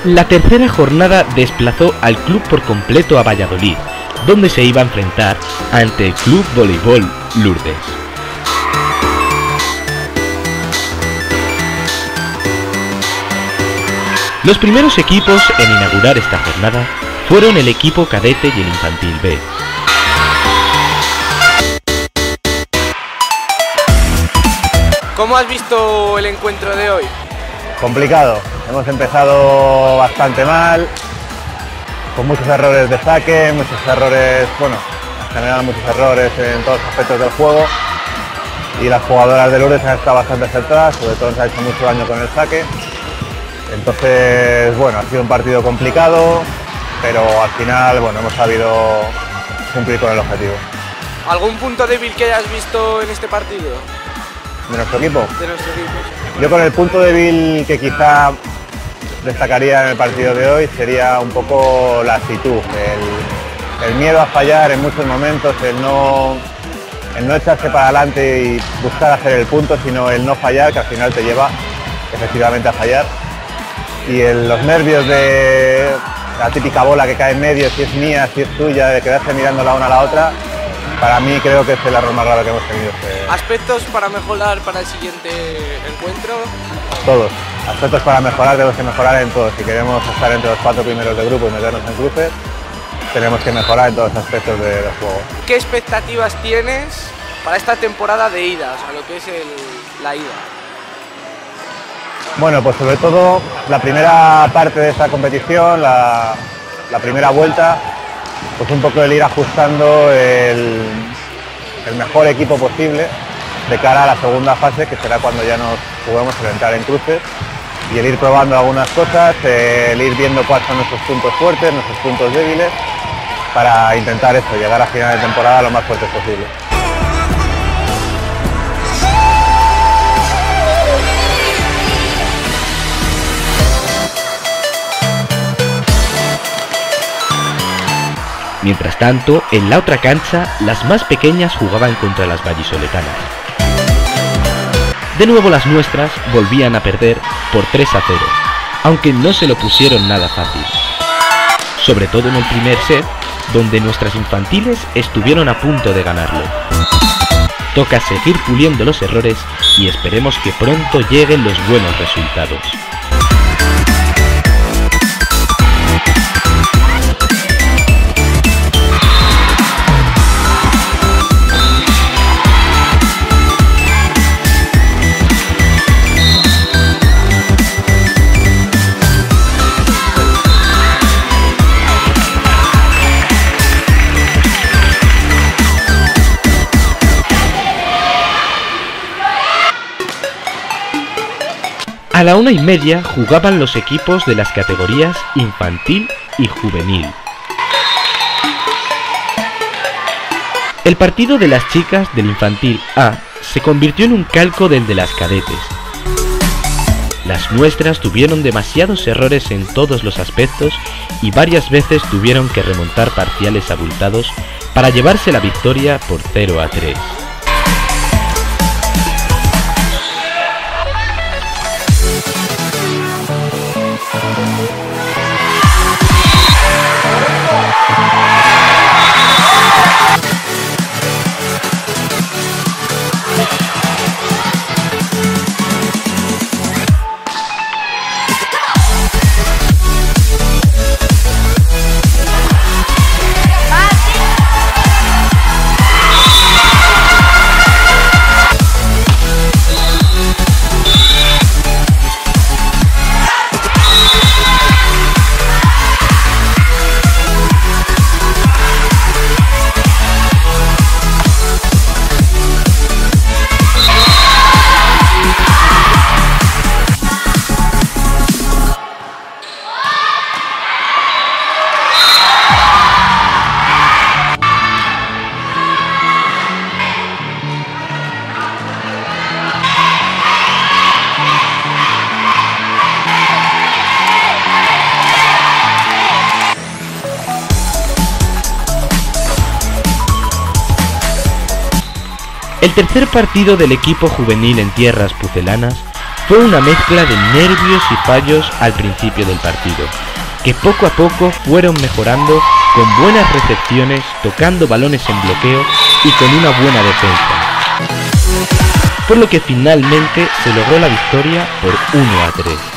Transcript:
La tercera jornada desplazó al club por completo a Valladolid, donde se iba a enfrentar ante el Club Voleibol Lourdes. Los primeros equipos en inaugurar esta jornada fueron el equipo cadete y el infantil B. ¿Cómo has visto el encuentro de hoy? Complicado. Hemos empezado bastante mal, con muchos errores de saque, muchos errores, bueno, en general muchos errores en todos los aspectos del juego. Y las jugadoras de Lourdes han estado bastante acertadas, sobre todo se ha hecho mucho daño con el saque. Entonces, bueno, ha sido un partido complicado, pero al final, bueno, hemos sabido cumplir con el objetivo. ¿Algún punto débil que hayas visto en este partido? ¿De nuestro equipo? De nuestro equipo. Yo con el punto débil que quizá destacaría en el partido de hoy sería un poco la actitud, el miedo a fallar en muchos momentos, el no echarse para adelante y buscar hacer el punto, sino el no fallar, que al final te lleva efectivamente a fallar. Y los nervios de la típica bola que cae en medio, si es mía, si es tuya, de quedarse mirando la una a la otra, para mí creo que es el error más grave que hemos tenido. ¿Aspectos para mejorar para el siguiente encuentro? Todos. Aspectos para mejorar, tenemos que mejorar en todos. Si queremos estar entre los 4 primeros de grupo y meternos en cruces, tenemos que mejorar en todos los aspectos del juego. ¿Qué expectativas tienes para esta temporada de ida, o sea, lo que es la ida? Bueno, pues sobre todo la primera parte de esta competición, la primera vuelta, pues un poco el ir ajustando el mejor equipo posible de cara a la segunda fase, que será cuando ya nos juguemos el entrar en cruces, y el ir probando algunas cosas, el ir viendo cuáles son nuestros puntos fuertes, nuestros puntos débiles, para intentar eso, llegar a final de temporada lo más fuertes posible. Mientras tanto, en la otra cancha, las más pequeñas jugaban contra las vallisoletanas. De nuevo las nuestras volvían a perder por 3-0, aunque no se lo pusieron nada fácil. Sobre todo en el primer set, donde nuestras infantiles estuvieron a punto de ganarlo. Toca seguir puliendo los errores y esperemos que pronto lleguen los buenos resultados. A la 1:30 jugaban los equipos de las categorías infantil y juvenil. El partido de las chicas del infantil A se convirtió en un calco del de las cadetes. Las nuestras tuvieron demasiados errores en todos los aspectos y varias veces tuvieron que remontar parciales abultados para llevarse la victoria por 0-3. El tercer partido del equipo juvenil en tierras pucelanas Fue una mezcla de nervios y fallos al principio del partido, que poco a poco fueron mejorando con buenas recepciones, tocando balones en bloqueo y con una buena defensa. Por lo que finalmente se logró la victoria por 1-3.